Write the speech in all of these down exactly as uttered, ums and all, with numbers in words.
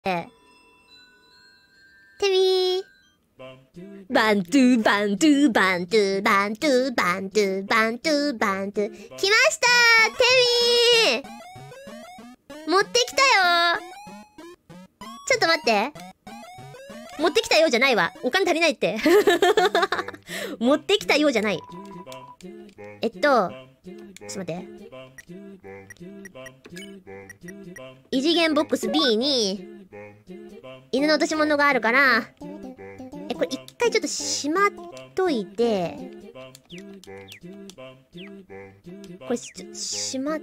テミーバントゥバントゥバントゥバントゥバントゥバントゥバントゥ来ましたテミー持ってきたよ。ちょっと待って、持ってきたよじゃないわ。お金足りないって持ってきたよじゃない。えっとちょっと待って、異次元ボックス B に犬の落とし物があるから、え、これ一回ちょっとしまっといて、これし、しまって、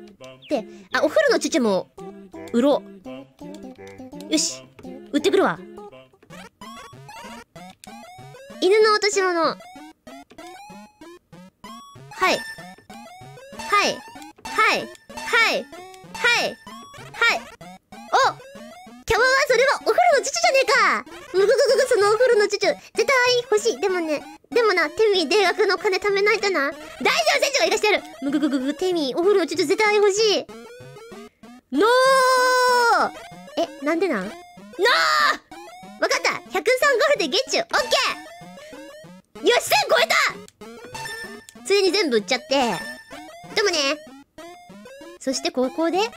あ、お風呂のチュチュも売ろう。よし、売ってくるわ。犬の落とし物。はいはいはいはいはいはいお、キャバはそれはお風呂のチュチュじゃねえか。むぐぐぐぐ、そのお風呂のチュチュ絶対欲しい。でもね、でもな、テミー、大学の金貯めないとな。大丈夫、船長が行かしてやる。むぐぐぐぐ、テミー、お風呂のチュチュ絶対欲しい。ノー。え、なんでなん？ノー。わかった、ひゃくさんゴールでゲッチュ。オッケー。よし、せん超えた。ついに全部売っちゃって。でもね、そしてここでテミーの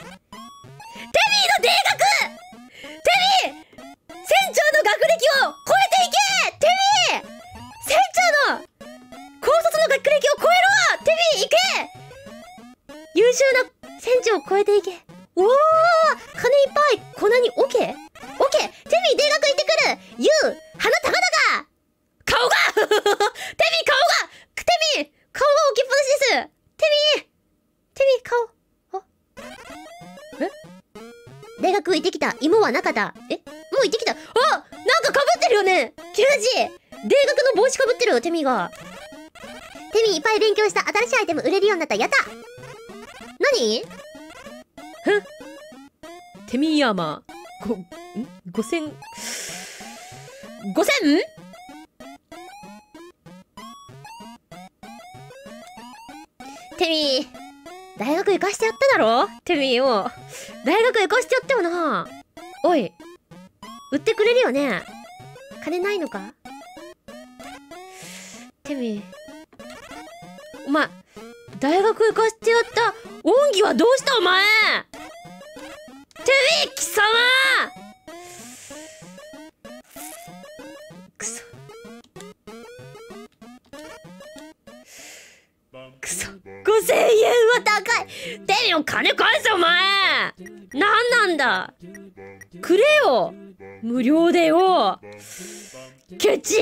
大学、テミー船長の学歴を超えていけ。テミー船長の高卒の学歴を超えろ。テミー行け。優秀な船長を超えていけ。おお、金いっぱい。粉にオッケーオッケー。テミー大学行ってくる。ユウ鼻高々顔がテミー顔がテミー顔が置きっぱなしです。テミーテミー顔、あ、え、大学行ってきた。芋はなかった。え、もう行ってきた。あ、なんか被ってるよね。キュラジ大学の帽子被ってるよ、テミーが。テミーいっぱい勉強した。新しいアイテム売れるようになった。やった。何？ふん、テミーアーマーご、んごせんごせんテミー大学行かしてやっただろ。テミーを大学行かしてやったよな。おい、売ってくれるよね。金ないのかテミー。お前大学行かしてやった恩義はどうしたお前。テミー貴様。くそくそ、ごせんえんは高い。テミーお金返せお前。なんなんだ、くれよ無料でよ。ケチ。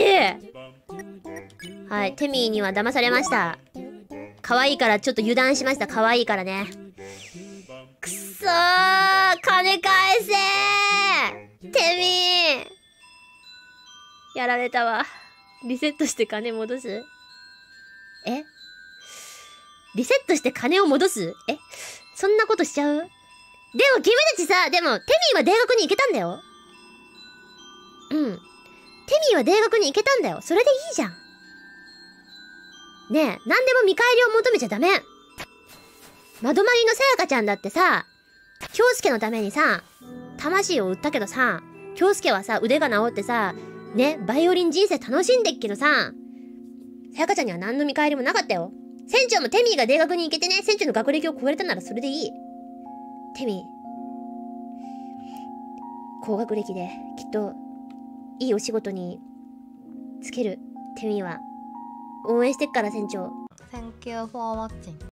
はい、テミーには騙されました。可愛いからちょっと油断しました。可愛いからね。くそー、金返せーテミー。やられたわ。リセットして金戻す？え？リセットして金を戻す？え？そんなことしちゃう？でも君たちさ、でもテミーは大学に行けたんだよ。うん。テミーは大学に行けたんだよ。それでいいじゃん。ねえ、何でも見返りを求めちゃダメ。窓まりのさやかちゃんだってさ、京介のためにさ、魂を売ったけどさ、京介はさ、腕が治ってさ、ね、バイオリン人生楽しんでっけどさ、さやかちゃんには何の見返りもなかったよ。船長もテミーが大学に行けてね、船長の学歴を超えれたならそれでいい。テミー、高学歴できっといいお仕事につける。テミーは応援してっから船長。 Thank you for watching.